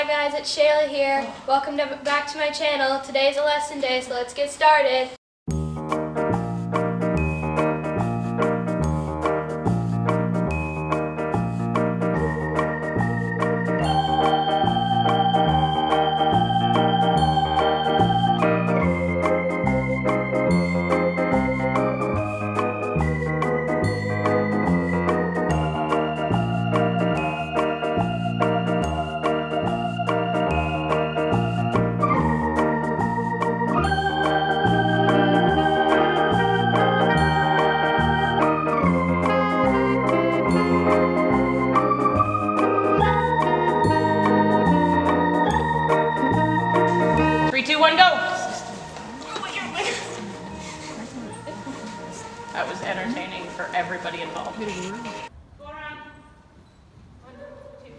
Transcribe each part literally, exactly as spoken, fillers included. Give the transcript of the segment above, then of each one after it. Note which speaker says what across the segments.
Speaker 1: guys, it's Shayla here. Welcome to, back to my channel. Today's a lesson day, so let's get started.
Speaker 2: Three, two, one, go! That was entertaining for everybody involved. Go around. One, two.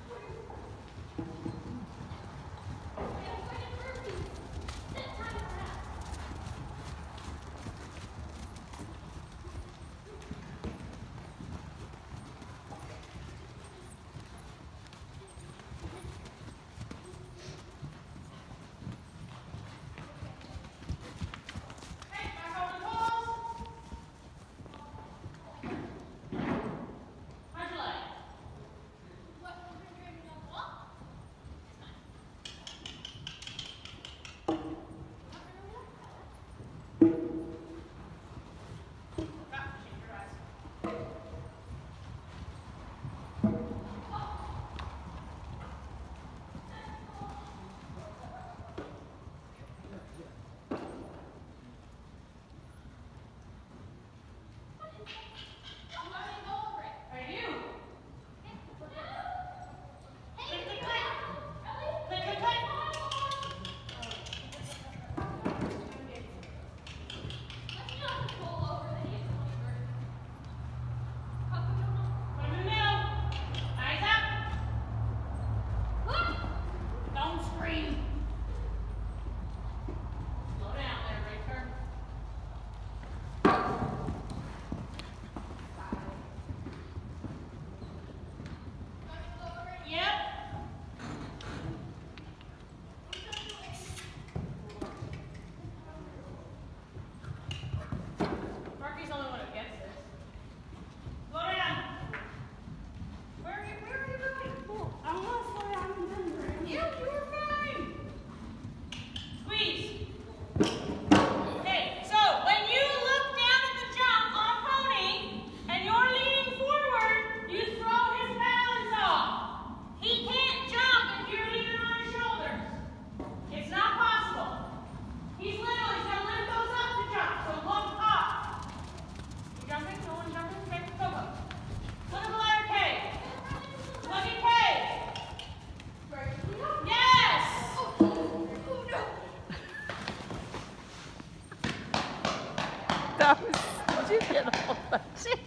Speaker 3: That was, did you get all that shit?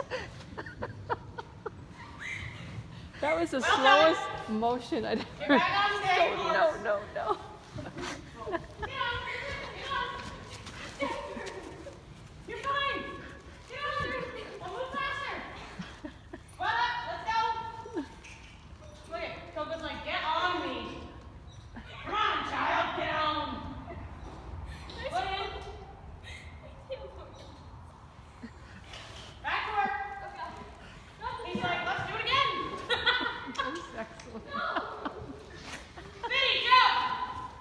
Speaker 3: That was the well slowest done. motion I'd ever. No, no, no.
Speaker 2: You're fine. Get on. We'll move faster. Well up. Let's go. Look at Coco's like, get on me. Come on, child. Get on. Put in. Back to work. He's like, let's do it again.
Speaker 3: That was excellent.
Speaker 2: Vinny, jump.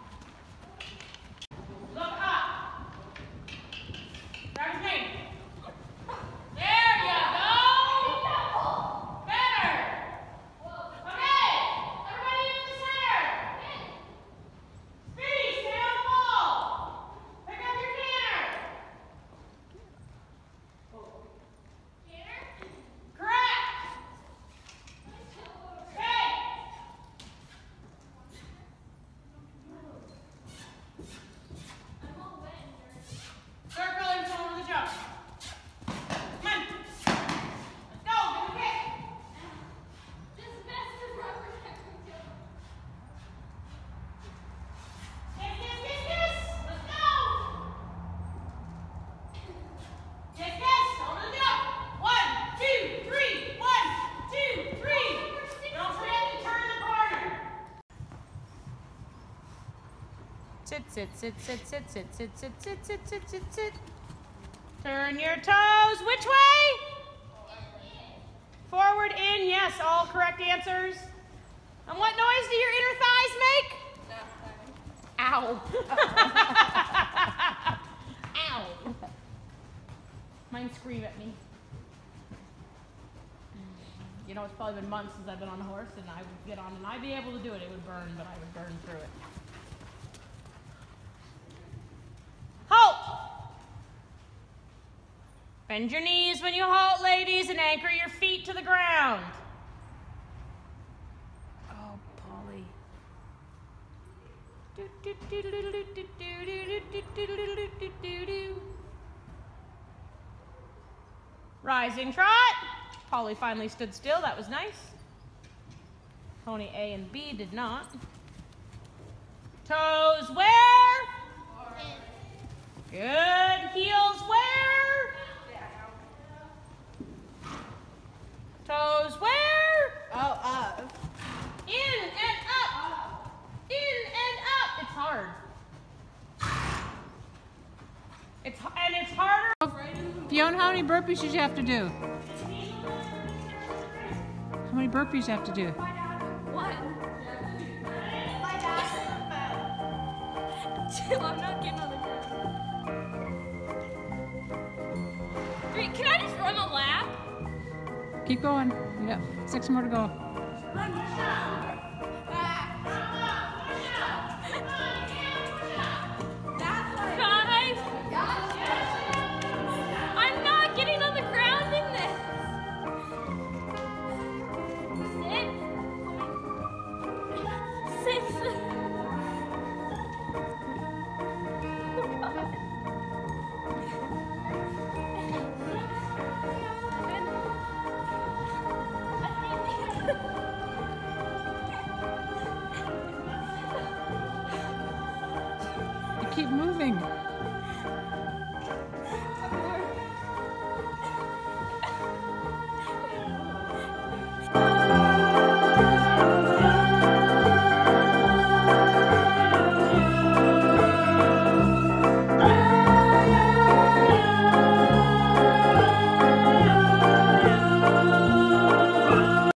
Speaker 2: Sit, sit, sit, sit, sit, sit, sit, sit, sit, sit, sit, sit, sit. Turn your toes. Which way? Forward, in. Yes, all correct answers. And what noise do your inner thighs make? Ow. Ow. Mine scream at me. You know, it's probably been months since I've been on a horse, and I would get on and I'd be able to do it. It would burn, but I would burn through it. Halt! Bend your knees when you halt, ladies, and anchor your feet to the ground. Oh, Polly. Rising trot. Polly finally stood still. That was nice. Pony A and B did not. Toes where? Good. Heels where? Toes where?
Speaker 3: Oh, up.
Speaker 2: In and up. In and up. It's hard. It's and it's harder. Fiona, how many burpees did you have to do? How many burpees you have to do?
Speaker 1: One. Two. I'm not getting on the ground. Three. Can I just run a lap?
Speaker 2: Keep going. Yeah, six more to go.
Speaker 1: Five. I'm not getting on the ground in this. Six. Six.
Speaker 2: You keep moving.